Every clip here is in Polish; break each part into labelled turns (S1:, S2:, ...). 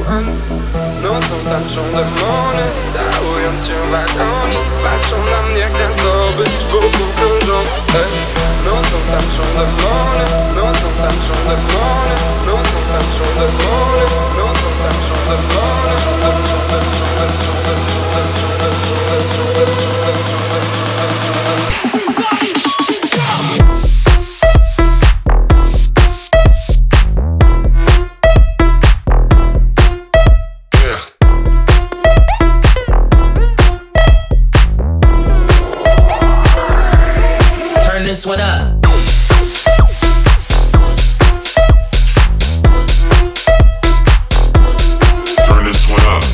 S1: Nocą tańczą demony, całując się w agonii. Patrzą na mnie, gdy zdobycz wokół krążą. Nocą tańczą demony, nocą tańczą demony, nocą tańczą demony, nocą tańczą demony, tańczą, tańczą, tańczą, tańczą, tańczą, tańczą, tańczą, tańczą, tańczą,
S2: this one up.
S3: Turn this one up.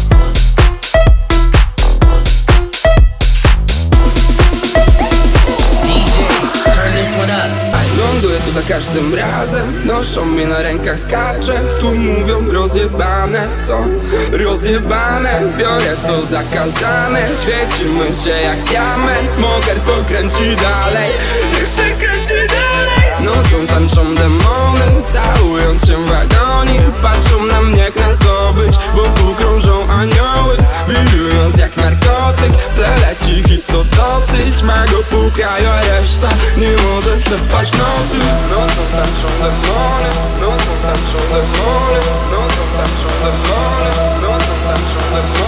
S2: DJ, turn this one up.
S1: Ląduję tu za każdym razem, noszą mnie na rękach, skaczę. Tu mówią rozjebane, co? Rozjebane. Biorę co zakazane, świecimy się jak diament. Moger to kręci dalej, niech się kręci dalej. Nocą tańczą demony, całując się w agonii. Patrzą na mnie jak na zdobycz, wokół krążą anioły. Wirując jak narkotyk, w tle leci hit co dosyć. Ma go pół kraju, a reszta nie może przespać nocy. Nocą tańczą demony, nocą tańczą demony, nocą tańczą demony, nocą tańczą demony.